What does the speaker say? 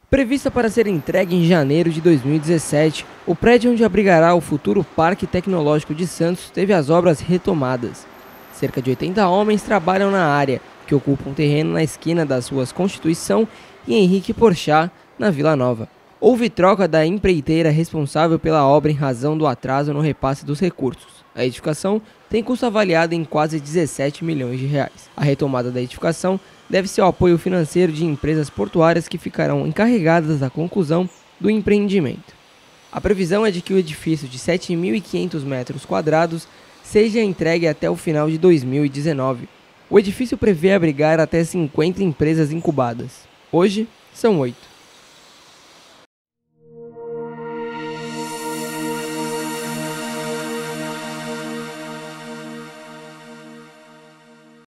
Prevista para ser entregue em janeiro de 2017, o prédio onde abrigará o futuro Parque Tecnológico de Santos teve as obras retomadas. Cerca de 80 homens trabalham na área, que ocupa um terreno na esquina das ruas Constituição e Henrique Porchat, na Vila Nova. Houve troca da empreiteira responsável pela obra em razão do atraso no repasse dos recursos. A edificação tem custo avaliado em quase 17 milhões de reais. A retomada da edificação deve-se ao apoio financeiro de empresas portuárias que ficarão encarregadas da conclusão do empreendimento. A previsão é de que o edifício de 7.500 metros quadrados seja entregue até o final de 2019. O edifício prevê abrigar até 50 empresas incubadas. Hoje, são 8.